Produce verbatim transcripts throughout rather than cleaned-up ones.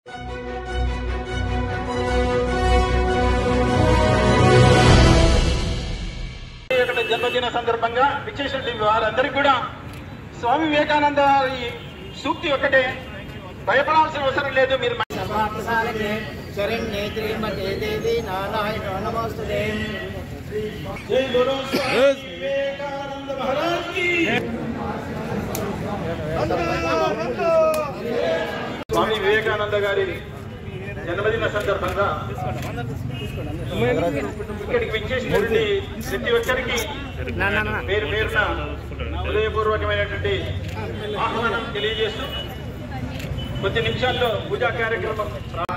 జన్మదిన సందర్భంగా విచ్చేసినటువంటి వారందరికీ కూడా స్వామి వివేకానంద ఈ సూక్తి ఒకటే, భయపడాల్సిన అవసరం లేదు. మీరు స్వామి వివేకానంద గారి జన్మదిన సందర్భంగా ఇక్కడికి విచ్చేసినటువంటి ప్రతి ఒక్కరికి పేరు పేరున హృదయపూర్వకమైనటువంటి ఆహ్వానం తెలియజేస్తూ కొద్ది నిమిషాల్లో పూజా కార్యక్రమం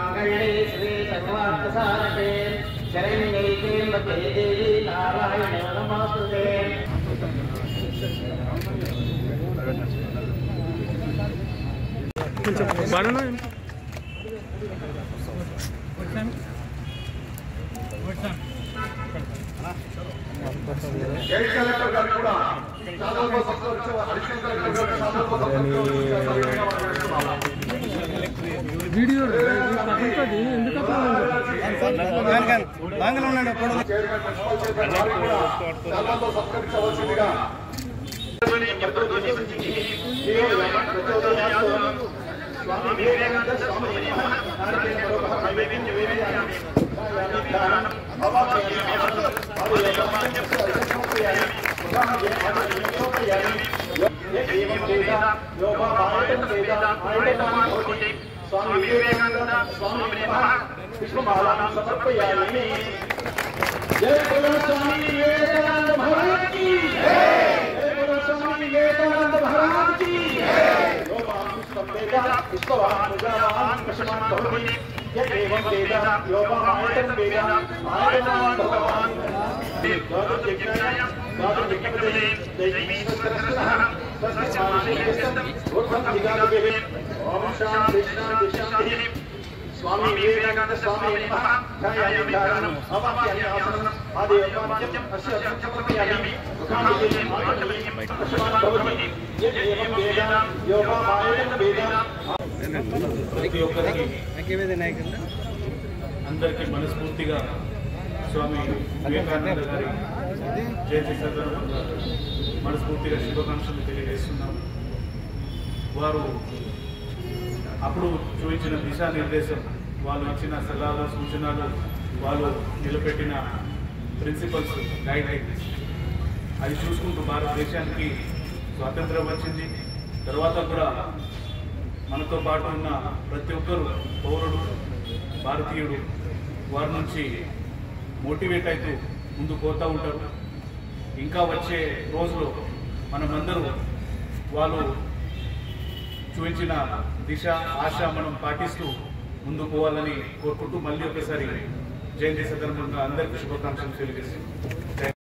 వీడియో ఎందుకు स्वामी विवेकानंद स्वामी पुष्पमाला समर्पयामि। जय बोलो स्वामी विवेकानंद महाराज की जय। जय बोलो स्वामी विवेकानंद महाराज की जय। यो मां पुष्पं वेद पुष्पवान् पूजावान् पुष्पवान् भवति य एवं वेद यो मां आयतं वेद आयतवान् भगवान् द्वादशयज्ञाय द्वादशयज्ञपदये दैवीश्वरस्यः तस्मादेशं ऊर्ध्वं दिगाभिः ओम शांति शांति शांति। स्वामी विवेकानंद स्वामी नमः। ध्यायामि धारणं अवाप्यामि आसनं आदेववाच्यं अस्य समर्पयामि। मुखाभिः मातलिं पुष्पान् भवति य एवं वेद यो मायं वेद। ప్రతి ఒక్కరికి అందరికీ మనస్ఫూర్తిగా స్వామి వివేకానంద గారి జయంతి సందర్భంగా మనస్ఫూర్తిగా శుభాకాంక్షలు తెలియజేస్తున్నాం. వారు అప్పుడు చూపించిన దిశానిర్దేశం, వాళ్ళు ఇచ్చిన సలహాలు సూచనలు, వాళ్ళు నిలబెట్టిన ప్రిన్సిపల్స్ గైడ్ లైన్స్, అది చూసుకుంటూ భారతదేశానికి స్వాతంత్రం వచ్చింది. తర్వాత కూడా మనతో పాటు ఉన్న ప్రతి ఒక్కరు పౌరుడు భారతీయుడు వారి నుంచి మోటివేట్ అవుతూ ముందు పోతూ ఉంటారు. ఇంకా వచ్చే రోజులో మనమందరూ వాళ్ళు చూపించిన దిశ ఆశ మనం పాటిస్తూ ముందు పోవాలని కోరుకుంటూ మళ్ళీ ఒకసారి జయంతి సందర్భంగా అందరికీ శుభాకాంక్షలు తెలియజేస్తున్నాం.